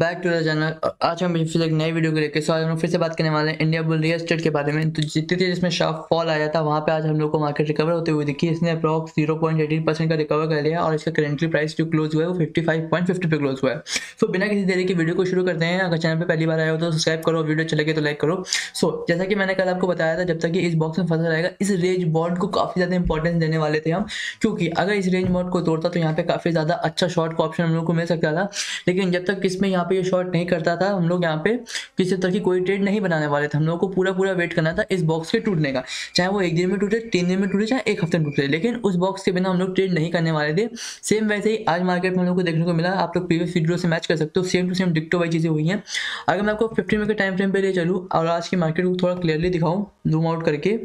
Back to the channel. आज हम फिर एक नई वीडियो को लेकर आज हम फिर से बात करने वाले हैं इंडिया बुल रियल एस्टेट के बारे में। तो जितनी थी जिसमें शार्प फॉल आया था वहाँ पे आज हम लोग को मार्केट रिकवर होते हुए दिखी। इसने अप्रॉक्स 0.18% का रिकवर कर लिया और इसका करेंटली प्राइस जो क्लोज हुआ है वो 55.50 पे क्लोज हुआ है। सो बिना किसी देरी की वीडियो को शुरू करते हैं। अगर चैनल पर पहली बार आया हो तो सब्सक्राइब करो, वीडियो अच्छी लगे तो लाइक करो। सो जैसा कि मैंने कल आपको बताया था, जब तक कि इस बॉक्स में फंसा रहेगा इस रेंज बॉन्ड को काफ़ी ज़्यादा इंपॉर्टेंस देने वाले थे हम, क्योंकि अगर इस रेंज बॉन्ड को तोड़ता तो यहाँ पे काफ़ी ज़्यादा अच्छा शॉर्ट का ऑप्शन हम लोग को मिल सकता था। लेकिन जब तक इसमें यहाँ पे ये शॉर्ट नहीं करता था हम लोग यहाँ पे किसी तरह की कोई ट्रेड नहीं बनाने वाले थे। हम लोग को पूरा वेट करना था इस बॉक्स के टूटने का, चाहे वो एक दिन में टूटे, 3 दिन में टूटे, चाहे एक हफ्ते में टूटे, लेकिन उस बॉक्स के बिना हम लोग ट्रेड नहीं करने वाले थे। सेम वैसे ही आज मार्केट में हम लोग को देखने को मिला। आप लोग प्रीवियस वीडियो से मैच कर सकते हो, सेम टू सेम डिक्टो वाली चीज़ें हुई हैं। अगर मैं आपको 15 मिनट के टाइम फ्रेम पे ले चलूँ और आज की मार्केट को थोड़ा क्लियरली दिखाऊँ जूम आउट करके,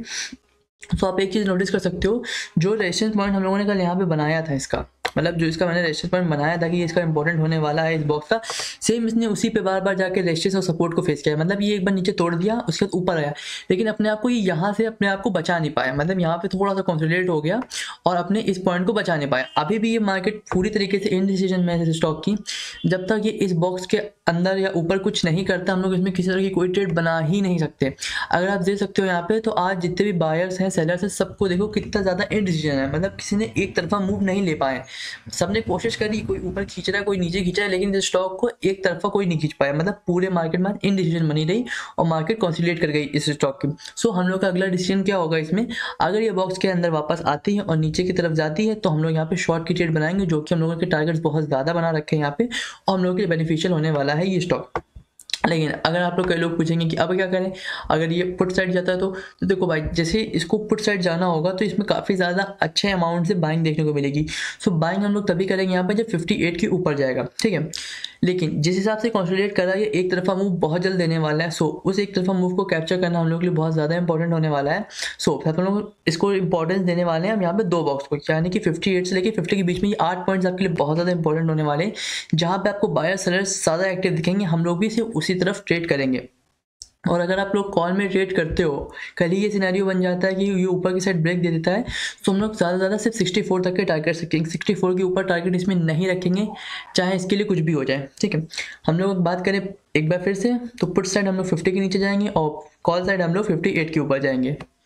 तो आप एक चीज़ नोटिस कर सकते हो, जो रेजिस्टेंस पॉइंट हम लोगों ने कल यहाँ पे बनाया था, इसका मतलब जो इसका मैंने रेजिस्टेंस पॉइंट बनाया था कि ये इसका इंपॉर्टेंट होने वाला है इस बॉक्स का, सेम इसने उसी पे बार बार जाके रेजिस्टेंस और सपोर्ट को फेस किया। मतलब ये एक बार नीचे तोड़ दिया, उसके बाद ऊपर आया, लेकिन अपने आप को ये यहाँ से अपने आप को बचा नहीं पाया। मतलब यहाँ पे थोड़ा सा कंसोलिडेट हो गया और अपने इस पॉइंट को बचा नहीं पाया। अभी भी ये मार्केट पूरी तरीके से इनडिसीजन में है स्टॉक की। जब तक ये इस बॉक्स के अंदर या ऊपर कुछ नहीं करता हम लोग इसमें किसी तरह की कोई ट्रेड बना ही नहीं सकते। अगर आप देख सकते हो यहाँ पे, तो आज जितने भी बायर्स हैं, सेलर्स हैं, सबको देखो कितना ज़्यादा इनडिसीजन है। मतलब किसी ने एक तरफा मूव नहीं ले पाए, सबने कोशिश करी, कोई ऊपर खींच रहा है, कोई नीचे खींच रहा है, लेकिन इस स्टॉक को एक तरफा कोई नहीं खींच पाया। मतलब पूरे मार्केट में इनडिसीजन बनी रही और मार्केट कंसोलिडेट कर गई इस स्टॉक की। सो हम लोग का अगला डिसीजन क्या होगा इसमें, अगर ये बॉक्स के अंदर वापस आती है और नीचे की तरफ जाती है तो हम लोग यहाँ पे शॉर्ट की ट्रेड बनाएंगे, जो कि हम लोगों के टारगेट्स बहुत ज़्यादा बना रखे हैं यहाँ पे, और हम लोगों के लिए बेनिफिशियल होने वाला है ये स्टॉक। लेकिन अगर आप लोग, कई लोग पूछेंगे कि अब क्या करें अगर ये पुट साइड जाता है, तो देखो भाई, जैसे इसको पुट साइड जाना होगा तो इसमें काफ़ी ज़्यादा अच्छे अमाउंट से बाइंग देखने को मिलेगी। सो बाइंग हम लोग तभी करेंगे यहाँ पर जब 58 के ऊपर जाएगा, ठीक है। लेकिन जिस हिसाब से कंसोलिडेट कर रहा है, ये एक तरफा मूव बहुत जल्द देने वाला है। सो उस एक तरफा मूव को कैप्चर करना हम लोग के लिए बहुत ज़्यादा इंपॉर्टेंट होने वाला है। सो हम लोग इसको इंपॉर्टेंस देने वाले हैं हम यहाँ पे दो बॉक्स को, यानी कि 58 से लेकर 50 के बीच में ये 8 पॉइंट्स आपके लिए बहुत ज़्यादा इंपॉर्टेंट होने वाले हैं, जहाँ पे आपको बायर सेलर्स ज़्यादा एक्टिव दिखेंगे। हम लोग भी सिर्फ उसी तरफ ट्रेड करेंगे। और अगर आप लोग कॉल में ट्रेड करते हो, कल ही ये सिनेरियो बन जाता है कि ये ऊपर की साइड ब्रेक दे देता है, तो हम लोग ज़्यादा सिर्फ 64 तक के टारगेट रखेंगे। 64 के ऊपर टारगेट इसमें नहीं रखेंगे, चाहे इसके लिए कुछ भी हो जाए, ठीक है। हम लोग बात करें एक बार फिर से, तो पुट साइड हम लोग 50 के नीचे जाएंगे और कॉल साइड हम लोग 58 के ऊपर जाएंगे।